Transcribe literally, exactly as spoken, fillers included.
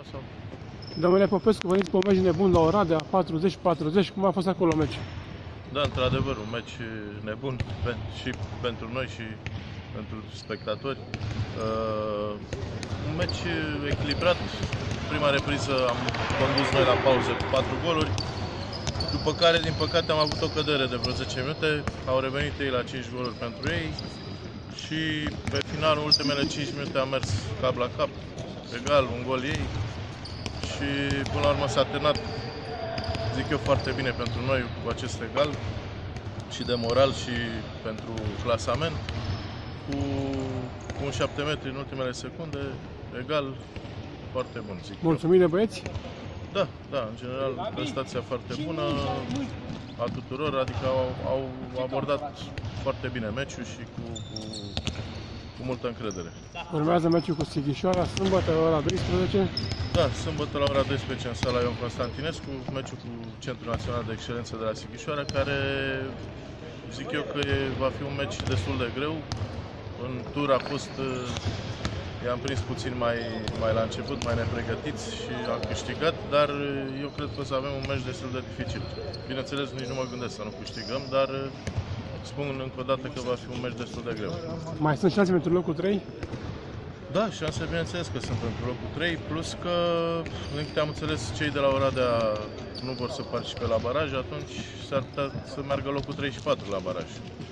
Sau... Domnule Popescu, veniți pe un meci nebun la Oradea, patruzeci patruzeci, cum a fost acolo meci? Da, într-adevăr, un meci nebun și pentru noi și pentru spectatori. Uh, un meci echilibrat. Prima repriză am condus noi la pauză cu patru goluri, după care, din păcate, am avut o cădere de vreo zece minute. Au revenit ei la cinci goluri pentru ei și pe final, în ultimele cinci minute, am mers cap la cap, egal, un gol ei și până la urmă s-a terminat, zic eu, foarte bine pentru noi cu acest egal și de moral și pentru clasament, cu, cu un șapte metri în ultimele secunde, egal, foarte bun, zic. Mulțumim de băieți? Da, da, în general, prestația foarte bună a tuturor, adică au, au abordat foarte bine meciul și cu, cu, cu multă încredere. Urmează meciul cu Sighișoara, sâmbătă la ora douăsprezece. Da, sâmbătă la ora douăsprezece în sala Ion Constantinescu, meciul cu Centrul Național de Excelență de la Sighișoara, care zic eu că va fi un meci destul de greu. În tur a fost, i-am prins puțin mai, mai la început, mai nepregătiți și am câștigat, dar eu cred că o să avem un meci destul de dificil. Bineînțeles, nici nu mă gândesc să nu câștigăm, dar spun încă o dată că va fi un meci destul de greu. Mai sunt șanse pentru locul trei? Da, șanse, bineînțeles că sunt pentru locul trei, plus că, din câte am înțeles, cei de la Oradea nu vor să participe la baraj, atunci s-ar putea să meargă locul trei și patru la baraj.